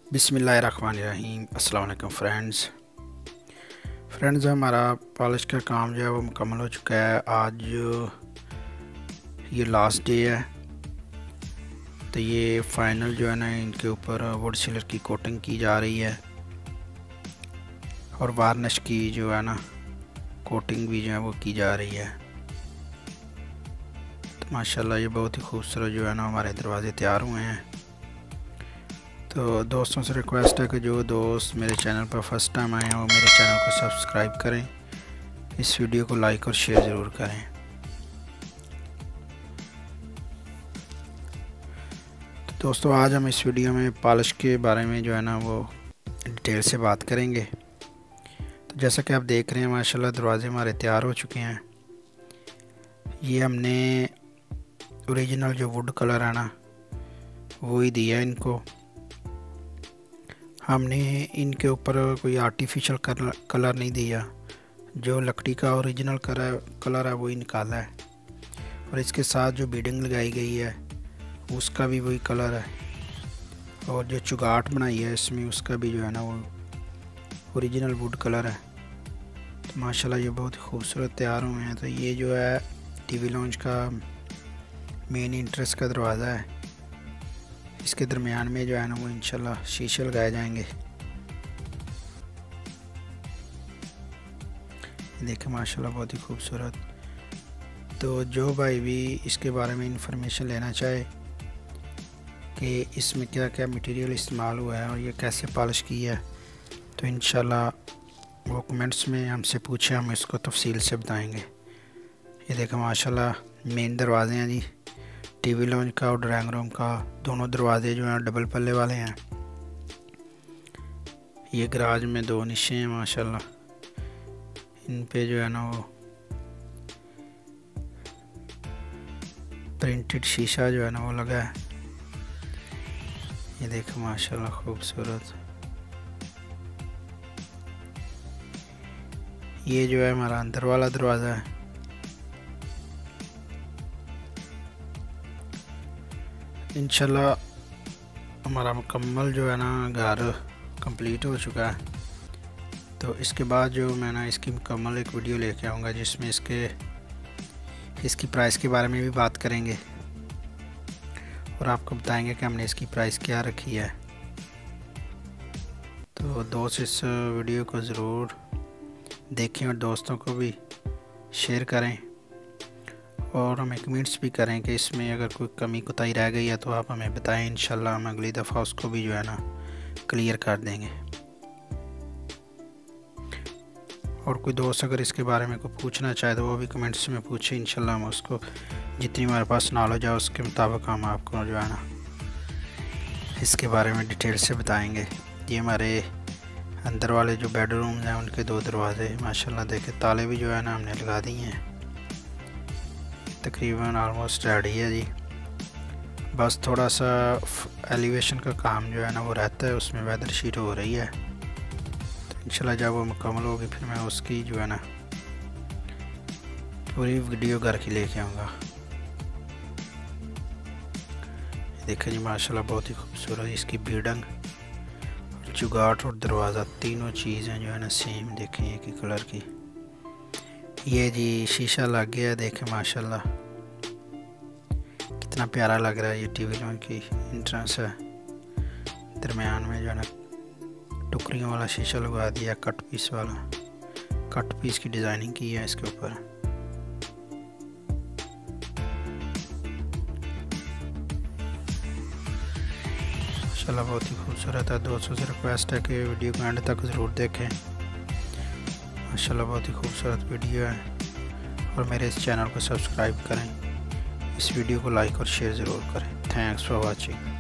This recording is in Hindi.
बिस्मिल्लाहिर्रहमानिर्रहीम। अस्सलाम वालेकुम फ्रेंड्स, हमारा पॉलिश का काम जो है वो मुकम्मल हो चुका है। आज ये लास्ट डे है, तो ये फाइनल जो है ना इनके ऊपर वुड सिलर की कोटिंग की जा रही है और वार्निश की जो है ना कोटिंग भी जो है वो की जा रही है। तो माशाल्लाह ये बहुत ही खूबसूरत जो है ना हमारे दरवाज़े तैयार हुए हैं। तो दोस्तों से रिक्वेस्ट है कि जो दोस्त मेरे चैनल पर फर्स्ट टाइम आए हैं वो मेरे चैनल को सब्सक्राइब करें, इस वीडियो को लाइक और शेयर ज़रूर करें। तो दोस्तों आज हम इस वीडियो में पॉलिश के बारे में जो है ना वो डिटेल से बात करेंगे। तो जैसा कि आप देख रहे हैं माशाल्लाह दरवाजे हमारे तैयार हो चुके हैं। ये हमने ओरिजिनल जो वुड कलर है ना वो ही दिया इनको। हमने इनके ऊपर कोई आर्टिफिशियल कलर नहीं दिया, जो लकड़ी का ओरिजिनल कलर है वो ही निकाला है। और इसके साथ जो बीडिंग लगाई गई है उसका भी वही कलर है, और जो चुगाट बनाई है इसमें उसका भी जो है ना वो ओरिजिनल वुड कलर है। तो माशाल्लाह ये बहुत खूबसूरत तैयार हुए हैं। तो ये जो है टीवी लॉन्च का मेन इंट्रेंस का दरवाज़ा है। इसके दरमियान में जो है ना वो इंशाल्लाह शीशे लगाए जाएंगे। देखें माशाल्लाह बहुत ही खूबसूरत। तो जो भाई भी इसके बारे में इंफॉर्मेशन लेना चाहे कि इसमें क्या क्या मटेरियल इस्तेमाल हुआ है और ये कैसे पॉलिश की है, तो इंशाल्लाह वो कमेंट्स में हमसे पूछे, हम इसको तफसील से बताएंगे। ये देखें माशाल्लाह मेन दरवाजे हैं जी, टीवी लॉन्च का और ड्राइंग रूम का दोनों दरवाजे जो हैं डबल पल्ले वाले हैं। ये गराज में दो निशे हैं माशाल्लाह, इन पे जो है ना वो प्रिंटेड शीशा जो है ना वो लगा है। ये देखो माशाल्लाह खूबसूरत। ये जो है हमारा अंदर वाला दरवाज़ा है। इंशाल्लाह हमारा मुकम्मल जो है ना घर कंप्लीट हो चुका है। तो इसके बाद जो मैं ना इसकी मुकम्मल एक वीडियो लेके आऊँगा जिसमें इसकी प्राइस के बारे में भी बात करेंगे और आपको बताएंगे कि हमने इसकी प्राइस क्या रखी है। तो दोस्त इस वीडियो को ज़रूर देखें और दोस्तों को भी शेयर करें और हमें कमेंट्स भी करें कि इसमें अगर कोई कमी कोताही रह गई है तो आप हमें बताएं। इंशाल्लाह हम अगली दफ़ा उसको भी जो है ना क्लियर कर देंगे। और कोई दोस्त अगर इसके बारे में कोई पूछना चाहे तो वो भी कमेंट्स में पूछे, इंशाल्लाह हम उसको जितनी हमारे पास नॉलेज है उसके मुताबिक हम आपको जो है ना इसके बारे में डिटेल से बताएंगे। ये हमारे अंदर वाले जो बेडरूम हैं उनके दो दरवाजे माशाल्लाह देखे, ताले भी जो है ना हमने लगा दिए हैं। तकरीबन ऑलमोस्ट रेडी है जी, बस थोड़ा सा एलिवेशन का काम जो है ना वो रहता है, उसमें वेदर शीट हो रही है। तो इंशाल्लाह जब वो मुकम्मल होगी फिर मैं उसकी जो है ना पूरी वीडियो घर की लेके आऊँगा। देखिए जी माशाल्लाह बहुत ही खूबसूरत इसकी बीडिंग, चुगाट और दरवाज़ा तीनों चीज़ें जो है ना सेम देखें एक ही कलर की। ये जी शीशा लग गया है, देखें माशाल्लाह कितना प्यारा लग रहा है। ये टीवी लॉन्च की इंट्रेंस है, दरमियान में जो है ना टुकड़ियों वाला शीशा लगा दिया, कट पीस वाला, कट पीस की डिज़ाइनिंग की है इसके ऊपर। माशाल्लाह बहुत ही खूबसूरत है। दोस्तों से रिक्वेस्ट है कि वीडियो को एंड तक ज़रूर देखें। माशाल्लाह बहुत ही खूबसूरत वीडियो है और मेरे इस चैनल को सब्सक्राइब करें, इस वीडियो को लाइक और शेयर ज़रूर करें। Thanks for watching.